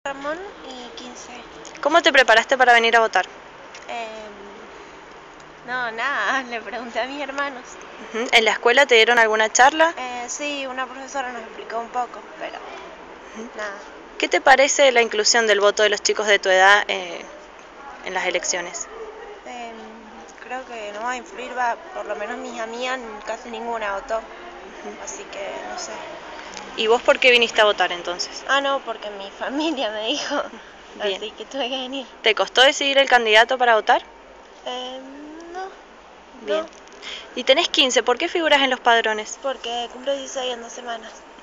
Ramón y 15. ¿Cómo te preparaste para venir a votar? No, nada, le pregunté a mis hermanos. ¿En la escuela te dieron alguna charla? Sí, una profesora nos explicó un poco, pero nada. ¿Qué te parece la inclusión del voto de los chicos de tu edad en las elecciones? Creo que no va a influir, por lo menos mis amigas casi ninguna votó, así que no sé. ¿Y vos por qué viniste a votar entonces? No, porque mi familia me dijo, Bien. así que tuve que venir. ¿Te costó decidir el candidato para votar? No. Bien. No, Y tenés 15, ¿por qué figuras en los padrones? porque cumplo 16 en 2 semanas.